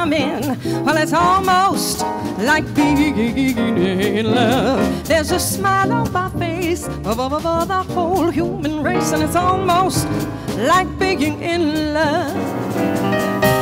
charming. Well, it's almost like being in love. There's a smile on my face of the whole human race, and it's almost like being in love.